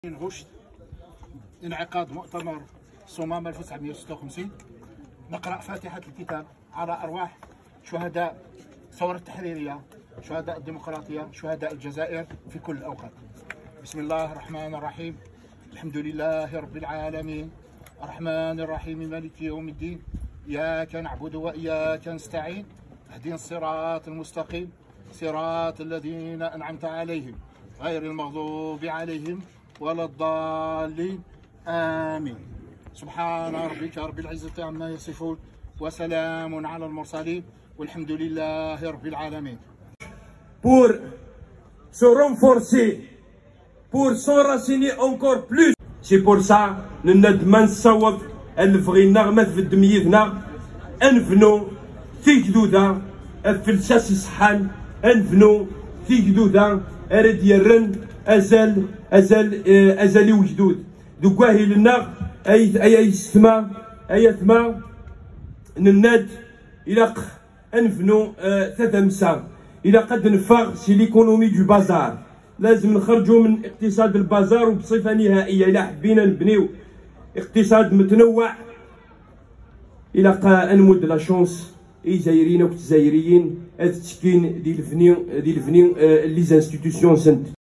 غشت انعقاد مؤتمر صمام 1956. نقرأ فاتحة الكتاب على أرواح شهداء الثورة التحريرية، شهداء الديمقراطية، شهداء الجزائر في كل الأوقات. بسم الله الرحمن الرحيم. الحمد لله رب العالمين، الرحمن الرحيم، مالك يوم الدين، إياك نعبد وإياك نستعين، اهدنا الصراط المستقيم، صراط الذين أنعمت عليهم غير المغضوب عليهم ولا الضالين، آمين. سبحان ربك رب العزة عما يصفون وسلام على المرسلين والحمد لله رب العالمين. Pour se renforcer, pour s'enraciner encore plus. C'est pour ça que nous نصوب الفغينا غمات في دميتنا انفنو في جدوده في الساس صحان انفنو في جدوده ارد يرن ازالي وجدود دوكاهي لنا اي ثما نناد الى انفنو ثلاثة الى قد نفاق سي ليكونومي دو بازار. لازم نخرجوا من اقتصاد البازار وبصفه نهائيه الى حبينا نبنيو اقتصاد متنوع. الى انمود لا شونس جزائريين وتزايريين هاد التسكين ديال الفنين لي زانستيتيسيون سنت.